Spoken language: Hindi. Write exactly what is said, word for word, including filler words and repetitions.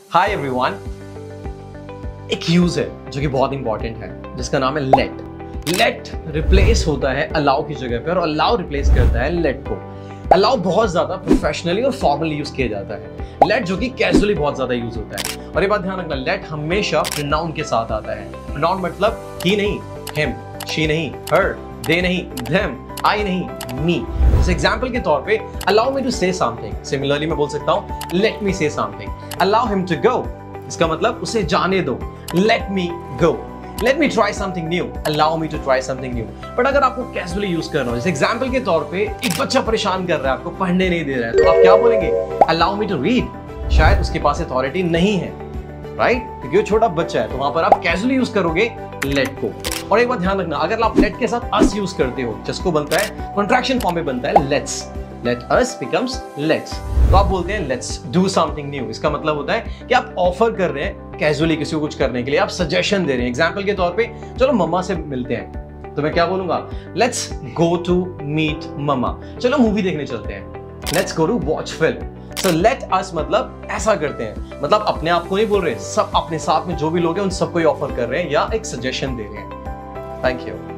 Hi everyone. एक यूज है जो कि बहुत इंपॉर्टेंट है जिसका नाम है लेट। लेट रिप्लेस होता है अलाउ की जगह पे और अलाउ रिप्लेस करता है लेट को। अलाउ बहुत ज्यादा प्रोफेशनली और फॉर्मली यूज किया जाता है। लेट जो कि कैजुअली बहुत ज्यादा यूज होता है। और ये बात ध्यान रखना, लेट हमेशा प्रोनाउन के साथ आता है। प्रोनाउन मतलब ही नहीं हिम, शी नहीं हर, दे नहीं देम, आई नहीं मी। जैसे एग्जांपल के तौर पे allow me to say something, similarly मैं बोल सकता हूँ let me say something. Allow him to go, इसका मतलब उसे जाने दो। Let me go, let me try something new, allow me to try something new. But अगर आपको कैजुअली यूज करना हो, जैसे एग्जांपल के तौर पे एक बच्चा परेशान कर रहा है, आपको पढ़ने नहीं दे रहा है, तो आप क्या बोलेंगे? Allow me to read. शायद उसके पास अथॉरिटी नहीं है, राइट right? क्योंकि वो छोटा बच्चा है, तो वहां पर आप कैजुअली यूज करोगे लेट को। और एक बात ध्यान रखना, अगर आप लेट के साथ अस यूज करते हो, जिसको बनता है कॉन्ट्रैक्शन फॉर्म में बनता है let's. Let us becomes let's, तो आप बोलते हैं लेट्स डू समथिंग न्यू। इसका मतलब होता है कि आप ऑफर कर रहे हैं कैजुअली किसी को कुछ करने के लिए, आप सजेशन दे रहे हैं। एग्जांपल के तौर पे चलो मम्मा से मिलते हैं, तो मैं क्या बोलूंगा? Let's go to meet mamma. चलो मूवी देखने चलते हैं, let's go to watch film. So let us मतलब ऐसा करते हैं, मतलब अपने आप को नहीं बोल रहे, सब अपने साथ में जो भी लोग हैं उन सबको ही ऑफर कर रहे हैं या एक सजेशन दे रहे हैं। Thank you.